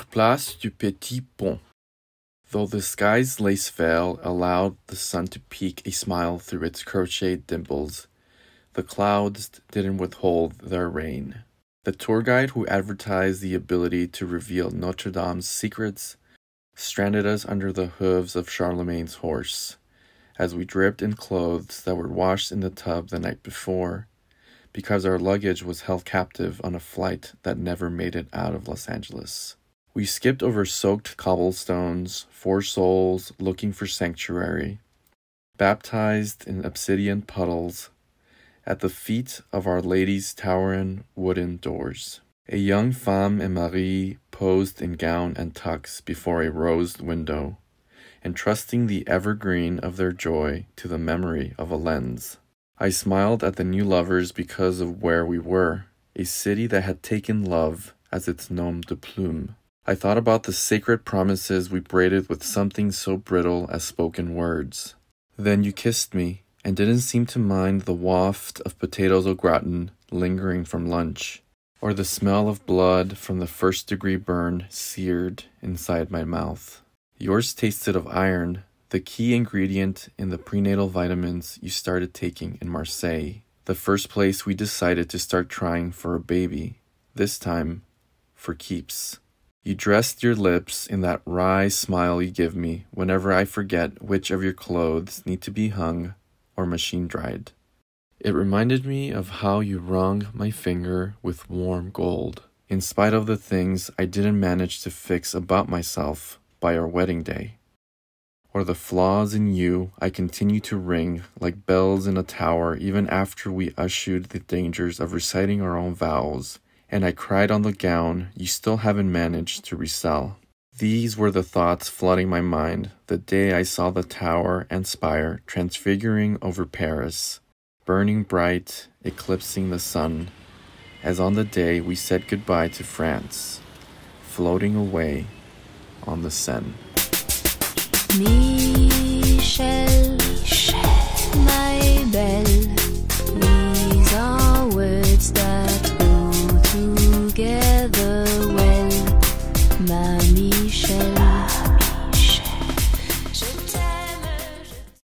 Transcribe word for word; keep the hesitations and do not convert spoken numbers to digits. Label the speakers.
Speaker 1: Place du Petit-Pont. Though the sky's lace veil allowed the sun to peek a smile through its crocheted dimples, the clouds didn't withhold their rain. The tour guide who advertised the ability to reveal Notre Dame's secrets stranded us under the hooves of Charlemagne's horse, as we dripped in clothes that were washed in the tub the night before, because our luggage was held captive on a flight that never made it out of Los Angeles. We skipped over soaked cobblestones, four souls looking for sanctuary, baptized in obsidian puddles, at the feet of Our Lady's towering wooden doors. A young femme and Marie posed in gown and tux before a rosed window, entrusting the evergreen of their joy to the memory of a lens. I smiled at the new lovers because of where we were, a city that had taken love as its nom de plume. I thought about the sacred promises we braided with something so brittle as spoken words. Then you kissed me, and didn't seem to mind the waft of potatoes au gratin lingering from lunch, or the smell of blood from the first-degree burn seared inside my mouth. Yours tasted of iron, the key ingredient in the prenatal vitamins you started taking in Marseille, the first place we decided to start trying for a baby, this time for keeps. You dressed your lips in that wry smile you give me whenever I forget which of your clothes need to be hung or machine dried. It reminded me of how you wrung my finger with warm gold, in spite of the things I didn't manage to fix about myself by our wedding day, or the flaws in you I continue to ring like bells in a tower even after we eschewed the dangers of reciting our own vows, and I cried on the gown you still haven't managed to resell. These were the thoughts flooding my mind the day I saw the tower and spire transfiguring over Paris, burning bright, eclipsing the sun, as on the day we said goodbye to France, floating away on the Seine.
Speaker 2: Michel